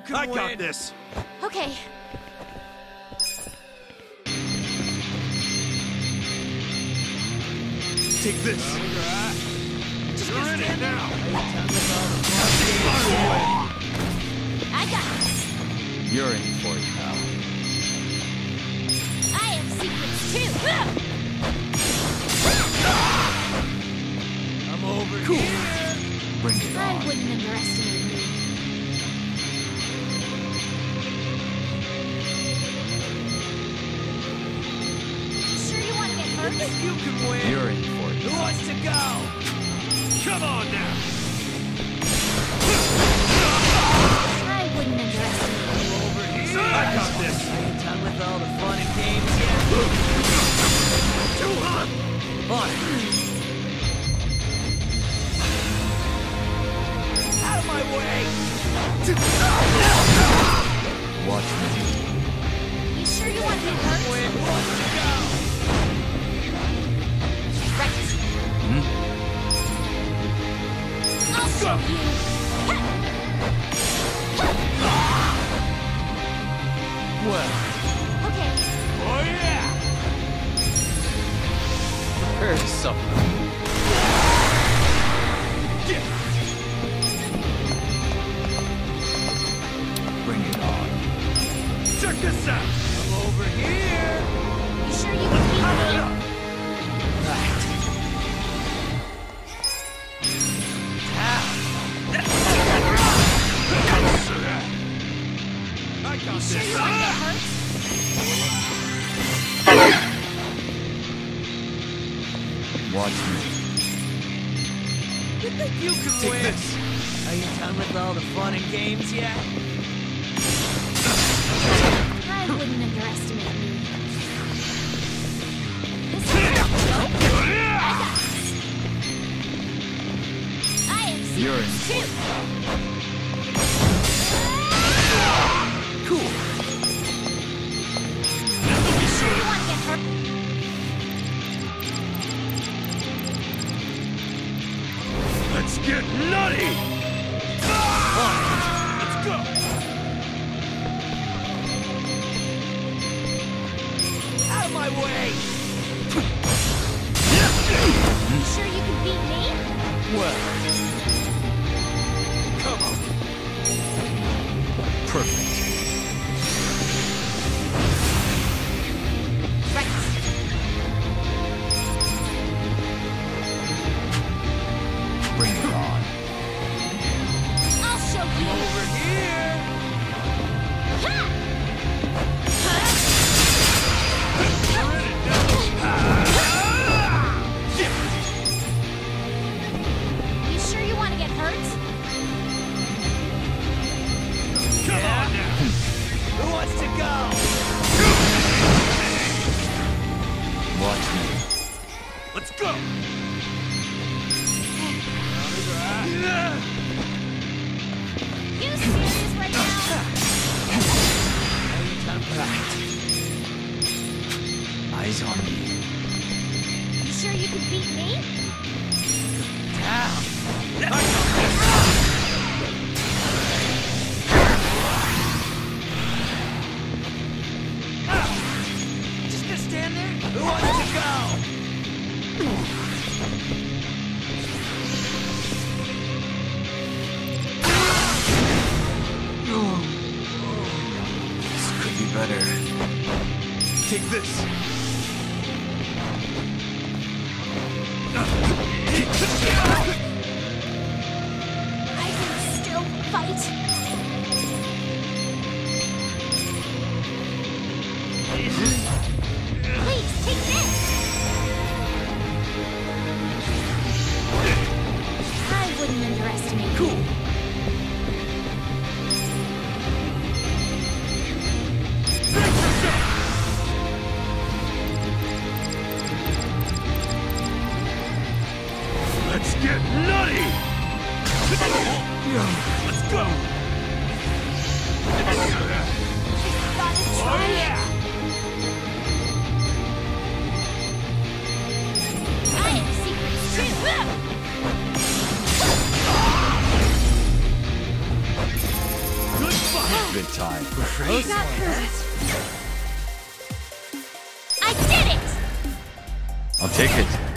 can win. I got this. Okay. Take this. Just You're in it now. I got this. You're in for it, pal. I have secrets too. I'm over Cool. here. Bring it I on. wouldn't underestimate me. You sure you want to get hurt? You can win. You're in for it. Who wants to go? Come on now. I wouldn't underestimate me. Over here. I got this. Are you done with all the fun and games yet? Too hot. On it. Out of my way. Watch me. You sure you want to get hurt? Win. Who wants to go? Right. Hmm? I'll show you. Well, Okay. Oh yeah. prepare to suffer. Bring it on. Check this out. I'm over here. You sure you can beat me? Right. I got You this. sure you want to get hurt? Watch me. You think you can Take win? this. Are you done with all the fun and games yet? I wouldn't underestimate me. This is not a joke. I got this. I have You're in secrets too. Cool. You sure you want to get hurt? Let's get nutty. Let's go. Out of my way. You sure you can beat me? Well, Come on. perfect. Right. Bring it on. I'll show you. Over here. Ha! You're in it now. You sure you want to get hurt? Come on now. Who wants to go? Watch me. Let's go. You serious right now? Are you done? Right. Eyes on me. You sure you can beat me? Down. Just gonna stand there? Who wants to go? This could be better. Take this. I can still fight. Please, take this. I wouldn't underestimate you. Cool. bit time. You got hurt. I did it! I'll take it.